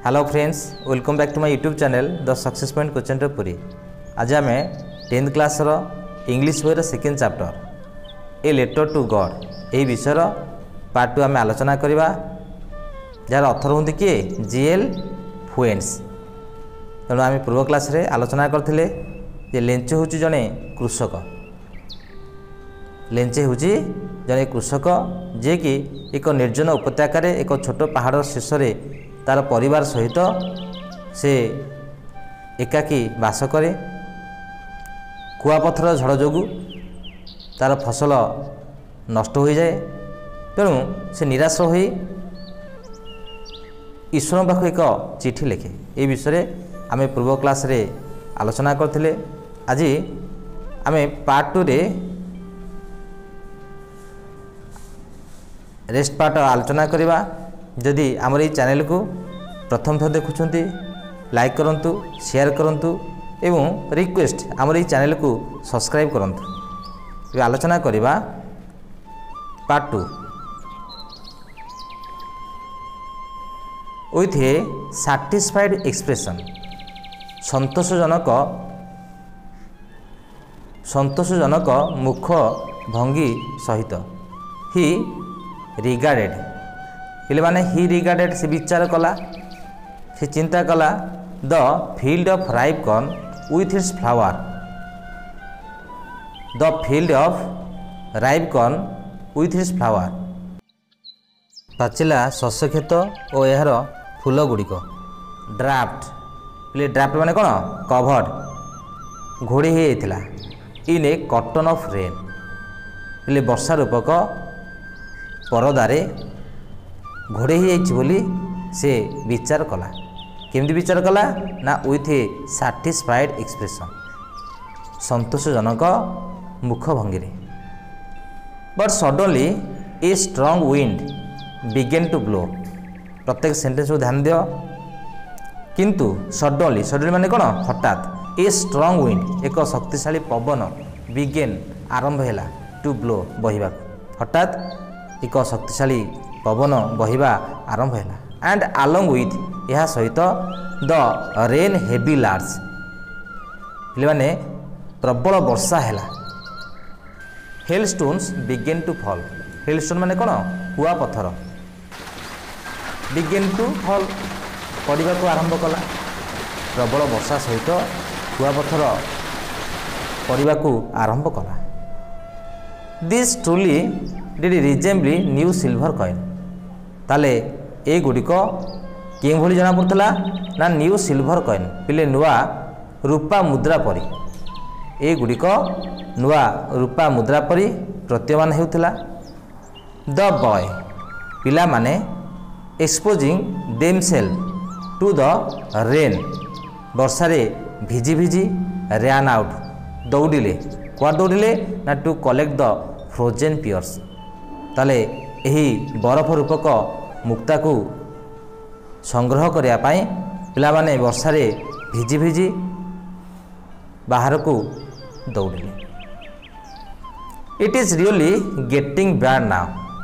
Hello friends, welcome back to my YouTube channel the success point coaching Puri. आज आम 10th class English बईर second chapter a letter to God यही विषय part 2 आम आलोचना करवा जार अथर हूँ किए जीएल फुएंट्स। तेणु आम पूर्व क्लास रे आलोचना करथिले जे लेंचे हूँ जड़े कृषक। लेंचे हूँ जड़े कृषक जे कि एक निर्जन उपत्यकार एक छोट पहाड़ शीर्ष तार परिवार सहित से एकाकी बास करे। कुआपथर झड़ जोगु तार फसल नष्ट हो जाए। तेणु से निराश हो ईश्वर पाख एक चिठी लिखे। ये विषय आम पूर्व क्लास रे आलोचना करथिले। आज आम पार्ट 2 रे रेस्ट पार्ट आलोचना करवा। जदि आमर ये चैनल को प्रथम थर देखुंट लाइक करंतु, शेयर करंतु एवं रिक्वेस्ट आमर ये चैनल को सब्सक्राइब करंतु। आलोचना करवा part 2 with a satisfied expression. संतोषजनक मुख भंगी सहित ही रिगार्डेड पिले माने ही रिगार्डेड से विचार कला, से चिंता कला the field of ripe corn with its flower. The field of ripe corn with its flower. पाचिला शस्य क्षेत और यार फूल गुड़िक ड्राफ्ट पिले ड्राफ्ट माने कौन कवर्ड घोड़ी हो जाता in a curtain of rain पिले वर्षा रूपक परदारे घोड़े बोली से विचार कला। केमती विचार कला ना विथ ए सैटिस्फाइड एक्सप्रेशन संतोषजनक मुख भंगी। But suddenly a strong wind began to blow. प्रत्येक सेंटेंस को ध्यान दियो। किंतु सडनली माने कौन हठात ए स्ट्रॉन्ग विंड एक शक्तिशाली पवन बिगेन आरंभ है टू ब्लो बहिबा। हठात एक शक्तिशाली पवन बहिबा आरंभ है एंड आलंग विथ यह सहित द रेन हेवी लार्ज पे प्रबल वर्षा है। Hailstones began to fall. Hailstone माने कौन कुआ पत्थर बिगेन टू फॉल पड़वा को आरंभ कला। प्रबल वर्षा सहित कुआ पत्थर पड़वा को आरंभ कला। This truly did resemble new silver coins. ताले ए गुड़िक के भली जना पड़ता ना न्यू सिल्वर कॉइन पिले नुआ रूपा मुद्रा परी। ए गुड़िक नुआ रूपा मुद्रा परी प्रतीयमान होउथिला। द बॉय पिला माने exposing themselves to the rain वर्षारे भिजी भिजी रैन आउट दौड़िले। क्या दौड़िले ना to collect the frozen pearls. ताले यही बरफ रूपक मुक्ता को संग्रह करने पिला माने वर्षारे भिजी भिजी बाहर को दौड़िले। It is really getting bad now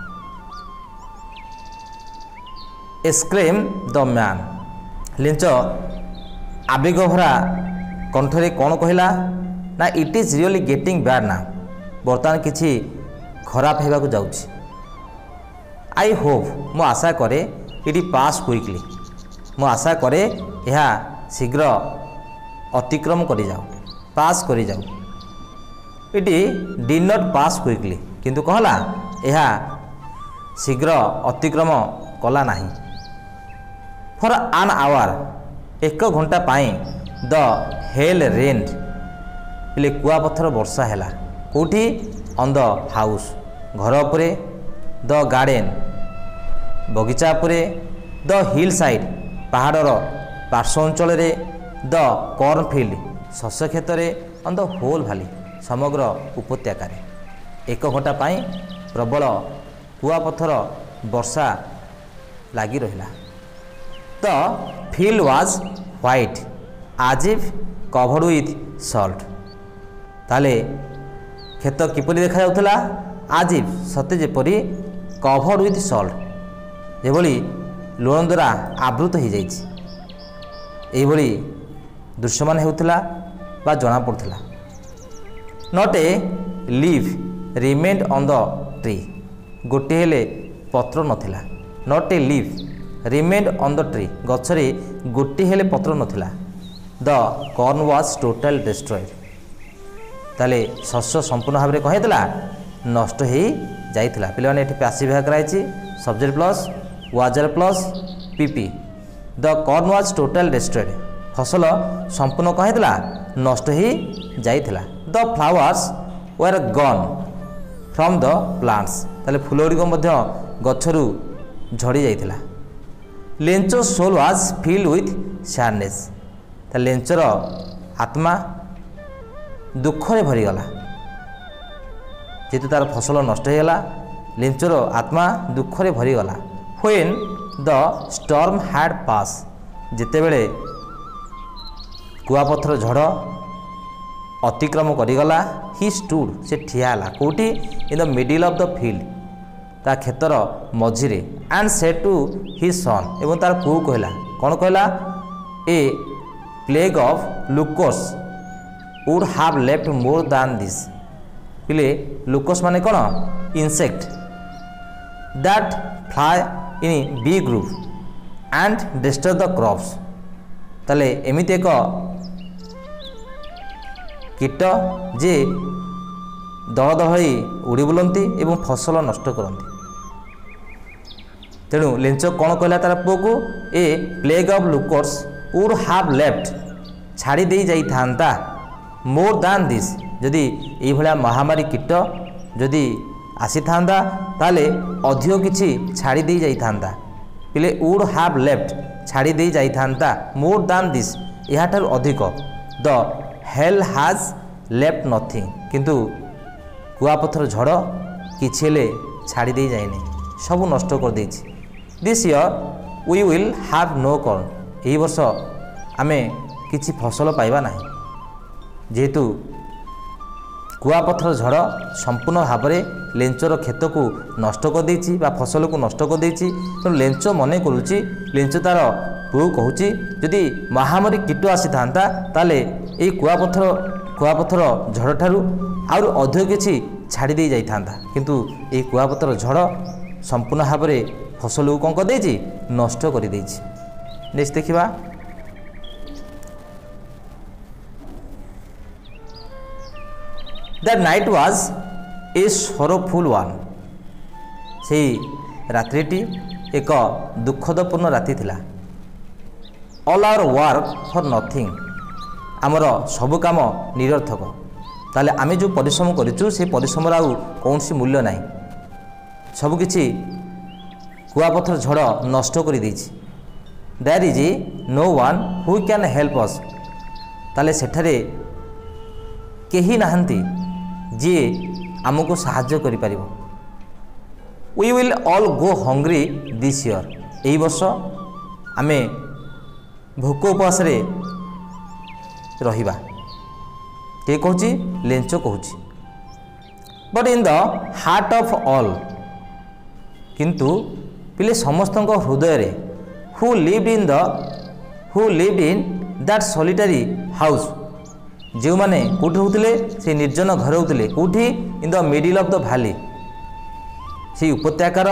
exclaim the man. लिंच आवेग भरा कंठरे कौन कहला ना it is really getting bad now बर्तमान किछि खराब होगा जाउछि। आई होप मु आशा करे इट पास क्विकली। मु आशा करे यह शीघ्र अतिक्रम करी जाओ पास करी जाओ। It did not pass quickly किंतु कहला यह शीघ्र अतिक्रम कला नहीं। फॉर एन आवर एक घंटा पाई द हेल रेन पिले कुआ पत्थर वर्षा है कौटी ऑन द हाउस घर उपरे द गार्डन बगीचा उपरे द हिल साइड पहाड़र पार्श्व अंचल द कॉर्न फील्ड शस्य क्षेत्र ऑन द होल भैली समग्र उपत्यकार एक घंटा पाई प्रबल कुआ पत्थर वर्षा लगी रहा। The field was white as if covered with salt. ताले खेत किपरि देखा जाउथला आज इफ सते जेपरी कवर्ड विथ सॉल्ट जेभली लुण द्वारा आवृत हो जाइछि। एभली दृश्यमान होउथिला बा जଣା पड़ुथिला। Not a leaf remained on the tree, गोटे हेले पत्र नथिला। Not a leaf remained on the tree, गछरे गोटे हेले पत्र नथिला। The corn was total destroyed, ताले शस्य संपूर्ण भाव में कह हेतला नष्ट हो जाइथिला। पिले माने एठी पैसिव भाग कराइछि, सब्जेक्ट प्लस वाजर plus PP. The corn was total destroyed, फसल संपूर्ण कह हेतला नष्ट हो जाइथिला। The flowers were gone from the plants, ताले फूल गुड़िक मध्य गछरु झड़ी जाइथिला। Lencho soul was filled with sadness, ताले लेंचर आत्मा दुख रे भरीगला, जेतु तार फसल नष्ट हो गला। लेंचर आत्मा दुख रे भरीगला। When the storm had pass, जेतेबेले कुआपथर झड़ अतिक्रम करिगला। ही स्टूड, से ठिया हला कोठी in the middle of the field, ता खेतर मझिरे। And said to his son, एवं तार पुओ कहला, कौन कहला? A plague of locusts would have left more than this. पिले लुकोस माने कौन? Insect that fly in be group and disturb the crops. ताले एमिति एक कीट जे दल दल उड़ी बुलती एवं फसल नष्ट करती। तेणु लेंच कौन कहला तार पुओ को? A plague of locusts would have left, छाड़ी दे जाई थांता मोर दैन दिस, जदि ये भला महामारी कीट जदि आसी थांता ताले अधिक किछि छाड़ी दे जाई थांता। पिले वुड हैव लेफ्ट, छाड़ी दे जाई थांता मोर दैन दिस, या ठार अधिक। The hail has left nothing, किंतु कुआपथर झड़ किछि ले छाड़ी दे जाइनि, सब नष्ट कर देछि। This year we will have no corn, एही वर्ष आमे किछि फसल पाइबा नाही, जेहेतु कुआपथर झड़ संपूर्ण भाव में लेंचर खेत को नष्ट कर देछि बा फसल को नष्ट कर देछि। तो लेंच मने करुछि, लेंच तार पुओ कहूछि जदि महामारी कीट आसी थांता ताले ए कुआपथर झड़ ठारू आउर अधिक किछि छाड़ी दे जाई थांता, किंतु ए कुआपथर झड़ संपूर्ण भाव में फसल को कौन कर देछि? नष्ट कर देछि। नेक्स्ट देखिबा। The night was a sorrowful one, से रात्रिटी एक दुखदपूर्ण राति थिला। All our work for nothing, आमर सबु काम निरर्थक। ताले आमे जो परिश्रम करिचु से परिश्रम आउ कौन सी मूल्य नाही, सबकिछि कुआपथर झड़ नष्ट कर देछि। There is no one who can help us, ताले सेठारे केही नाहंती जी आमको साहाय्य करि परिबो। We will all go hungry this year, एही वर्ष आमे भोक उपवास रे रहिबा। के कहूची? लेंचो कहूची। But in the heart of all, किंतु पिले समस्त हृदय रे who lived in that solitary house, जो माने कौटी होते से निर्जन घर होते कौटी? In the middle of the valley, से उपत्यकार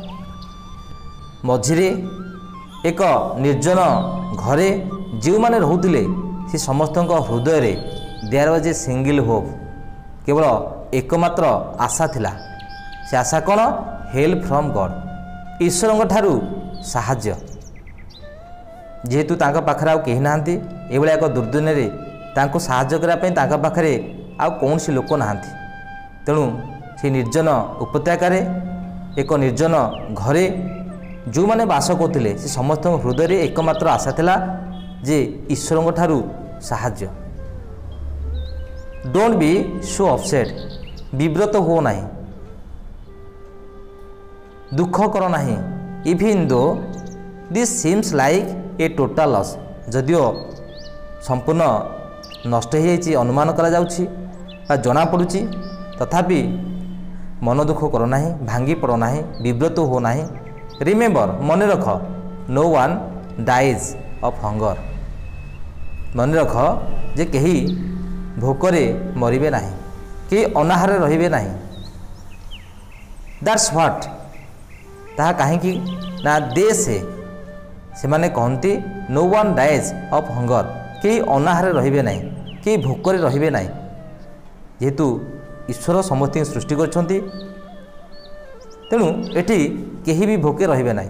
मझिरे एक निर्जन घरे जो माने रहउतिले से समस्त हृदय रे there was a single hope, केवल एकमात्र आशा थिला। से आशा कौन? हेल्प फ्रॉम गॉड, ईश्वर ठारू साहाय्य। जेहेतु तांका पाखरे आउ केही नाहांती, एभला एक दुर्दिन रे तांको साहाय्य करा पई तांका पाखरे आउ कौनसी लोक नाहांती। तेणु से निर्जन उपत्यकार एक निर्जन घरे जो माने बास करथिले से समस्त हृदय रे एकमात्र आशा थिला जे ईश्वर ठारू साहाय्य। डोंट बी सो अपसेट, विव्रत हो नाही, दुख कर नाही। Even though this seems like a total loss, जदियो संपूर्ण नष्ट हो जाइए अनुमान करा जाउछि बा जना पड़ुछि, तथापि मन दुख कर नाही, भांगी पड़ नाही, विव्रत हो नाही। रिमेम्बर, मन रख, no one dies of hunger, मन रख जे कहीं भोकरे मरबे नहीं कि अनाहार रहिबे नहीं। दैट्स व्हाट ताहा कहीं ना दे से माने कहती no one dies of hunger कि अनाहार रहिबे नहीं कि भोकरे रहिबे नहीं जेहेतु ईश्वर समस्त सृष्टि करछंती तेणु एठी केही भी भोके रहिबे नहीं।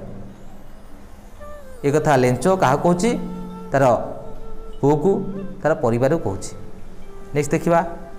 एक कथा लेंचो कहा कहूँ तार पुओ को तार परिवार को कहूँ। नेक्स्ट देखिबा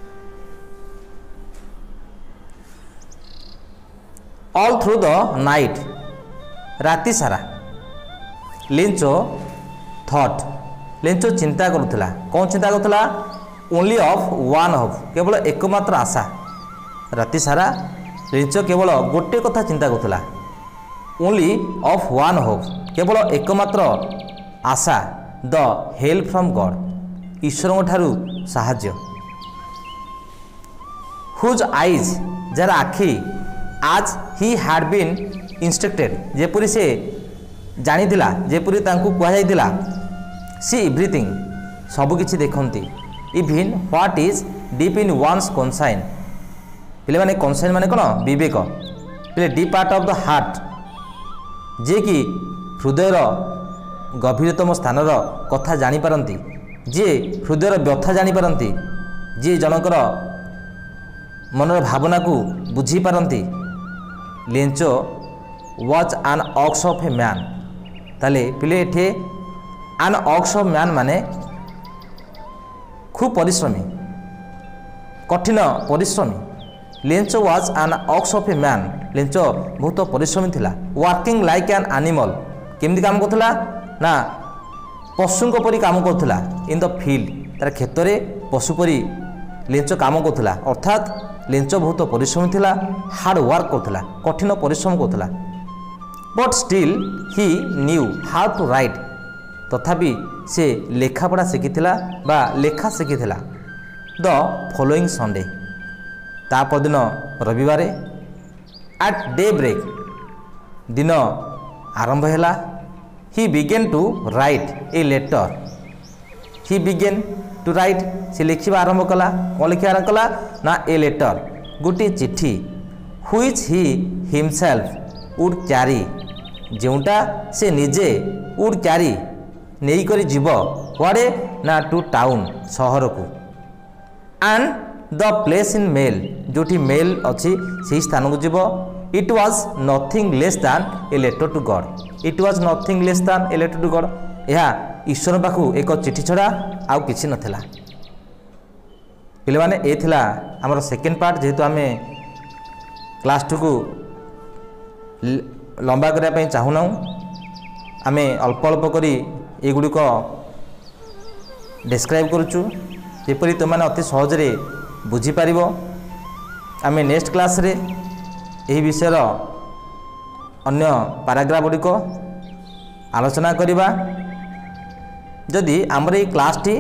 ऑल थ्रू द नाइट राति सारा लेंचो थॉट लेंचो चिंता करुला। कौन चिंता करुला? ओनली ऑफ वन ऑफ केवल एकमात्र आशा। राति सारा लेंचो केवल गोटे कथा चिंता करुला ओनली ऑफ वन होप केवल एकमात्र आशा द हेल्प फ्रॉम गॉड ईश्वर ठारू साहाଯ୍य। हुज आईज जार आखि आज ही हैड बीन इंस्ट्रक्टेड जेपरी से जानी थिला जेपरी तांकू कहा जाइतिला सी एवरीथिंग सब किछि देखंती even what is deep in one's conscience पिले माने कॉन्साइन माने कोन विवेक पिले deep part of the heart जे कि हृदयर गभीरतम स्थानर कथा जानी पारंती जे हृदयर व्यथा जानी पारंती जे जनकर मनर भावना को बुझी पारंती। Lencho was an ox of a man ताले पिले एठे एन ऑक्स ऑफ मैन माने खूब परिश्रमी कठिन परिश्रमी। Lencho was an ox of a man Lencho बहुत परिश्रमी थिला वर्किंग लाइक एन एनिमल केमती काम करथला ना पशु परी काम करथला इन द फील्ड तार क्षेत्र में पशु परी लेंचो काम करथला अर्थात लेंचो बहुत परिश्रमी थिला हार्ड वर्क करथला कठिन परिश्रम करथला। But still he knew how to write तथापि से लेखा पढ़ा शिखिथिला बा लेखा शिखिथिला। द फॉलोइंग संडे तापर दिन रविवार एट डे ब्रेक दिन आरंभ हैला he began to write a letter he began to write से लिखा आरंभ कला कौन लिखा आरंभ कला ना ए लेटर गोटे चिट्ठी which he himself would carry जोटा से निजे वुड कैरी नहीं करी जीव कुआड़े ना टू टाउन सहर को and the place in mail जोटी मेल अच्छी से स्थान को जीव it was nothing less than a letter to God it was nothing less than a letter to God यह ईश्वर पाखु एक चिठी छड़ा आउ किछि नथिला। पिले माने ए थिला हमर सेकेंड पार्ट जेहेतु आमे क्लास 2 को लंबा करने पे चाहूना आमे अल्प अल्प करी ए गुड़िक डिस्क्राइब करुचु जेपरी तुम अति सहजरे बुझीपार। आमे नेक्स्ट क्लास रे यही विषय अन्य पैराग्राफ गुड़िक आलोचना करिबा। जदि आमर ये क्लास टी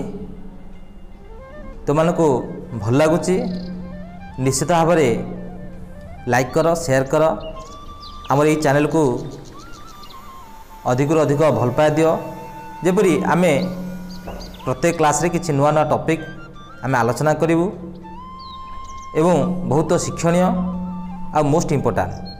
तुमको भल लगुच निश्चित भाव में लाइक कर शेयर कर आमर ये चैनल को अधिक अधिक भल पाई दियो जेपरी आमे प्रत्येक क्लास रे किछि नुआ नुआ टॉपिक आमे आलोचना करिवु एवं बहुत शिक्षणीय आ मोस्ट इम्पोर्टेंट